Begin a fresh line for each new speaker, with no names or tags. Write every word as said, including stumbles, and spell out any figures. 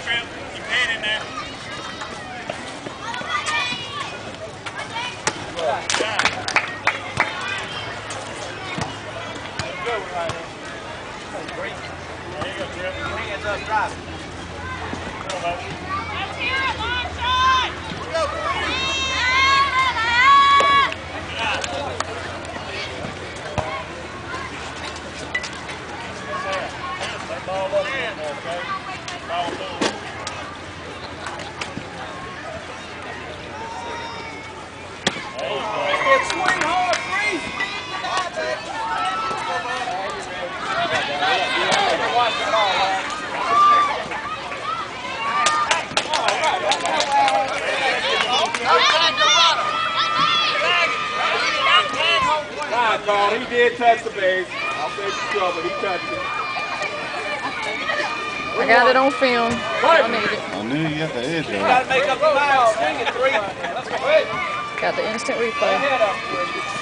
Trip. Keep your head in there. Yeah. Good one right there. Great. There you go, Trip. Hands up, driving. Come on, baby.
Let's hear it, long shot!
Go, Corey. Ball up in there, okay? Ball through. There you go.
Swing hard, freeze! Watch the ball, man. Fine, Carl. He did touch the base. I'll take the trouble. He touched it.
I got it on film. I need it.
I knew you got the edge on
You
it.
got to make up your mind. Swing it three. Let's go.
Got the instant replay.
Head up.